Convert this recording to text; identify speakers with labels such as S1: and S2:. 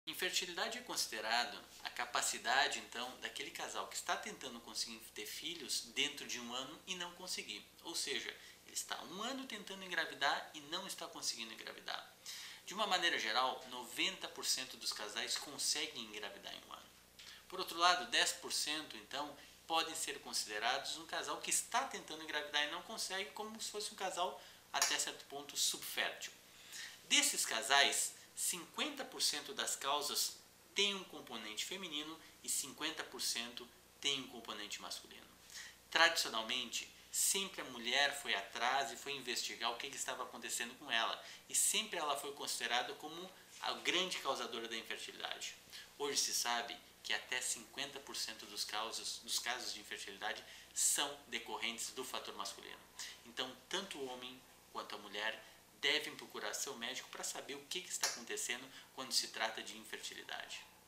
S1: Infertilidade é considerado a capacidade, então, daquele casal que está tentando conseguir ter filhos dentro de um ano e não conseguir. Ou seja, ele está um ano tentando engravidar e não está conseguindo engravidar. De uma maneira geral, 90% dos casais conseguem engravidar em um ano. Por outro lado, 10% então podem ser considerados um casal que está tentando engravidar e não consegue, como se fosse um casal até certo ponto subfértil. Desses casais, 50% das causas têm um componente feminino e 50% têm um componente masculino. Tradicionalmente, sempre a mulher foi atrás e foi investigar o que estava acontecendo com ela, e sempre ela foi considerada como a grande causadora da infertilidade. Hoje se sabe que até 50% dos casos de infertilidade são decorrentes do fator masculino. Então, tanto o homem quanto a mulher devem procurar seu médico para saber o que está acontecendo quando se trata de infertilidade.